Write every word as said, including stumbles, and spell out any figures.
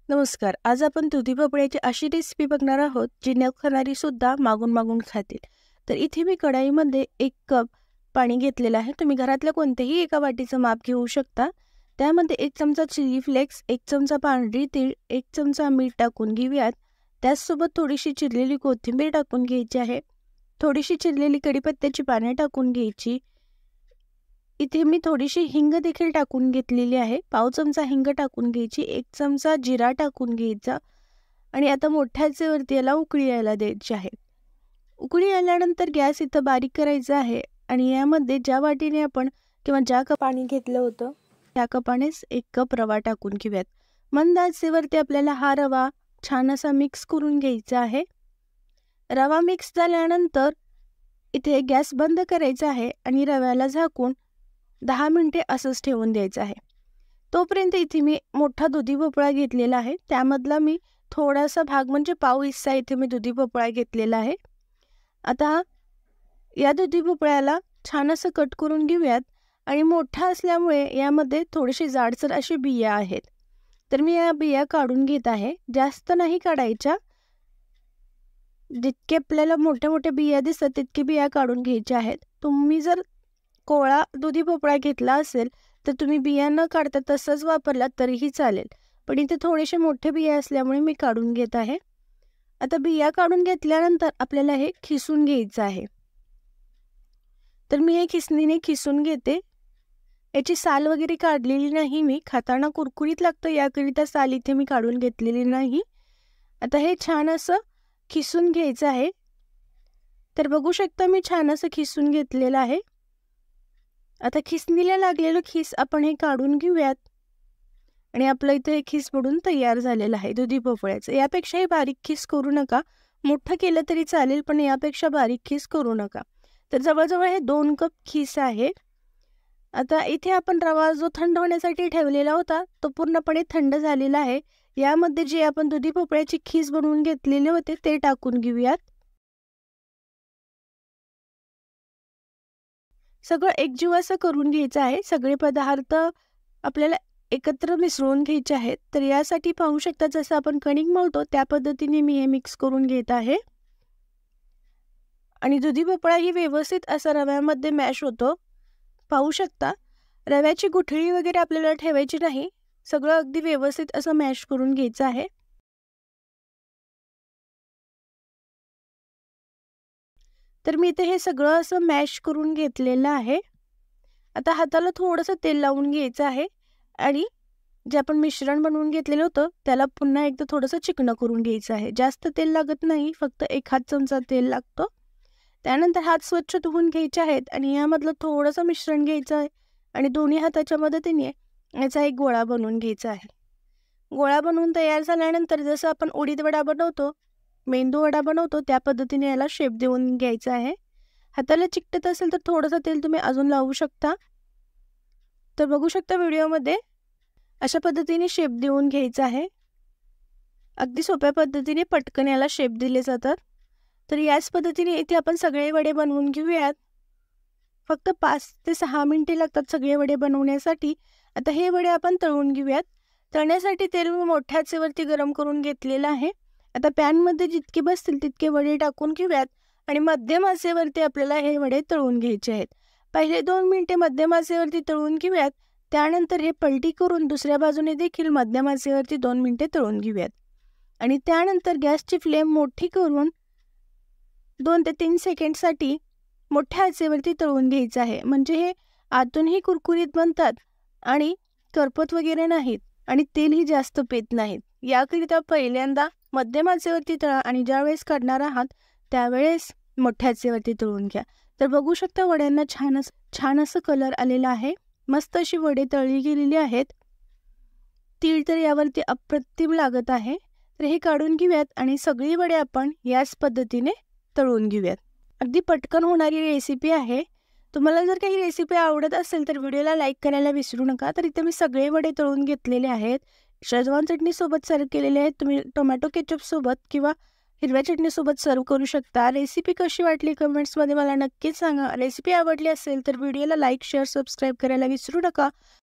नमस्कार. आज आपण दुधी भोपळ्याची अशी रेसिपी बघणार आहोत जी न खाणारी सुद्धा मागून मागून खातील. तर इथे मी कढाईमध्ये एक कप पाणी घेतलेलं आहे. तुम्ही घरातल्या कोणत्याही एका वाटीचं माप घेऊ शकता. त्यामध्ये एक चमचा चिली फ्लेक्स, एक चमचा पांढरी तीळ, एक चमचा मीठ टाकून घेऊयात. त्याचसोबत थोडीशी चिरलेली कोथिंबीर टाकून घ्यायची आहे. थोडीशी चिरलेली कढीपत्त्याची पाने टाकून घ्यायची. इथे मी थोडीशी हिंग देखील टाकून घेतलेली आहे. पाव चमचा हिंग टाकून घ्यायची. एक चमचा जिरा टाकून घ्यायचा आणि आता मोठ्या आचेवरती याला उकळी यायला द्यायची आहे. उकळी आल्यानंतर गॅस इथं बारीक करायचा आहे आणि यामध्ये ज्या वाटीने आपण किंवा ज्या कप पाणी घेतलं होतं त्या कपानेच एक कप रवा टाकून घेऊयात. मंद आचेवरती आपल्याला हा रवा छान असा मिक्स करून घ्यायचा आहे. रवा मिक्स झाल्यानंतर इथे गॅस बंद करायचा आहे आणि रव्याला झाकून दहा मिनिटे असंच ठेवून द्यायचं आहे. तोपर्यंत इथे मी मोठा दुधी भोपळा घेतलेला आहे. त्यामधला मी थोडासा भाग म्हणजे पाव हिस्सा इथे मी दुधी भोपळा घेतलेला आहे. आता या दुधी भोपळ्याला छान असं कट करून घेऊयात आणि मोठा असल्यामुळे यामध्ये थोडेसे जाडसर असे बिया आहेत. तर मी या बिया काढून घेत आहे. जास्त नाही काढायच्या. जितके आपल्याला मोठे मोठे बिया दिसतात तितके बिया काढून घ्यायचे आहेत. तुम्ही जर कोवळा दुधी भोपळा घेतला असेल तर तुम्ही बिया न काढता तसंच वापरला तरीही चालेल, पण इथे थोडेसे मोठे बिया असल्यामुळे मी काढून घेत आहे. आता बिया काढून घेतल्यानंतर आपल्याला हे खिसून घ्यायचं आहे. तर मी हे खिसणीने खिसून घेते. याची साल वगैरे काढलेली नाही मी. खाताना कुरकुरीत लागतं याकरिता साल इथे मी काढून घेतलेली नाही. आता हे छान असं खिसून घ्यायचं आहे. तर बघू शकता मी छान असं खिसून घेतलेलं आहे. आता खिसणीला लागलेलं खिस आपण हे काढून घेऊयात आणि आपलं इथे हे खिस पडून तयार झालेलं आहे दुधी भोपळ्याचं. यापेक्षाही बारीक खिस करू नका. मोठं केलं तरी चालेल पण यापेक्षा बारीक खिस करू नका. तर जवळजवळ हे दोन कप खिस आहे. आता इथे आपण रवा जो थंड होण्यासाठी ठेवलेला होता तो पूर्णपणे थंड झालेला आहे. यामध्ये जे आपण दुधी भोपळ्याची खीस बनवून घेतलेले होते ते टाकून घेऊयात. सगळं एकजीव असं करून घ्यायचं आहे. सगळे पदार्थ आपल्याला एकत्र मिसळून घ्यायचे आहेत. तर यासाठी पाहू शकता जसं आपण कणिक मळतो त्या पद्धतीने मी हे मिक्स करून घेत आहे आणि दुधी भोपळा ही व्यवस्थित असा रव्यामध्ये मॅश होतो. पाहू शकता रव्याची गुठळी वगैरे आपल्याला ठेवायची नाही. सगळं अगदी व्यवस्थित असं मॅश करून घ्यायचं आहे. तर मी इथे हे सगळं असं मॅश करून घेतलेलं आहे. आता हाताला थोडंसं तेल लावून घ्यायचं आहे आणि जे आपण मिश्रण बनवून घेतलेलं होतं त्याला पुन्हा एकदा थोडंसं चिकनं करून घ्यायचं आहे. जास्त तेल लागत नाही, फक्त एक हात चमचा तेल लागतो. त्यानंतर हात स्वच्छ धुवून घ्यायचे आहेत आणि यामधलं थोडंसं मिश्रण घ्यायचं आहे आणि दोन्ही हाताच्या मदतीने याचा एक गोळा बनवून घ्यायचा आहे. गोळा बनवून तयार झाल्यानंतर जसं आपण उडीद वडा बनवतो, मेंदू वडा बनवतो त्या पद्धतीने याला शेप देऊन घ्यायचा आहे. हाताला चिकटत असेल तर थोडंसं तेल तुम्ही अजून लावू शकता. तर बघू शकता व्हिडिओमध्ये अशा पद्धतीने शेप देऊन घ्यायचा आहे. अगदी सोप्या पद्धतीने पटकन याला शेप दिले जातात. तर याच पद्धतीने इथे आपण सगळे वडे बनवून घेऊयात. फक्त पाच ते सहा मिनिटे लागतात सगळे वडे बनवण्यासाठी. आता हे वडे आपण तळून घेऊयात. तळण्यासाठी तेल मी मोठ्या आचेवरती गरम करून घेतलेलं आहे. आता पॅनमध्ये जितके बसतील तितके वडे टाकून घेऊयात आणि मध्यम आचेवरती आपल्याला हे वडे तळून घ्यायचे आहेत. पहिले दोन मिनिटे मध्यम आचेवरती तळून घेऊयात. त्यानंतर हे पलटी करून दुसऱ्या बाजूने देखील मध्यम आचेवरती दोन मिनिटे तळून घेऊयात आणि त्यानंतर गॅसची फ्लेम मोठी करून दोन ते तीन सेकंडसाठी मोठ्या आचेवरती तळून घ्यायचं आहे. म्हणजे हे आतूनही कुरकुरीत बनतात आणि करपत वगैरे नाहीत आणि तेलही जास्त पेत नाहीत. याकरिता पहिल्यांदा मध्यम आचेवरती तळा आणि ज्यावेळेस काढणार आहात त्यावेळेस मोठ्या आचेवरती तळून घ्या. तर बघू शकता वड्यांना छान छान असं कलर आलेला आहे. मस्त अशी वडे तळली गेलेली आहेत. तीळ तर यावरती अप्रतिम लागत आहे. तर हे काढून घेऊयात आणि सगळी वडे आपण याच पद्धतीने तळून घेऊयात. अगदी पटकन होणारी रेसिपी आहे. तुम्हाला जर काही रेसिपी आवडत असेल तर व्हिडिओला लाईक करायला विसरू नका. तर इथे मी सगळे वडे तळून घेतलेले आहेत. शेजवान चटणीसोबत सर्व केलेले आहेत. तुम्ही टोमॅटो केचपसोबत किंवा हिरव्या चटणीसोबत सर्व करू शकता. रेसिपी कशी वाटली कमेंट्समध्ये मला नक्कीच सांगा. रेसिपी आवडली असेल तर व्हिडिओला लाईक, शेअर, सबस्क्राईब करायला विसरू नका.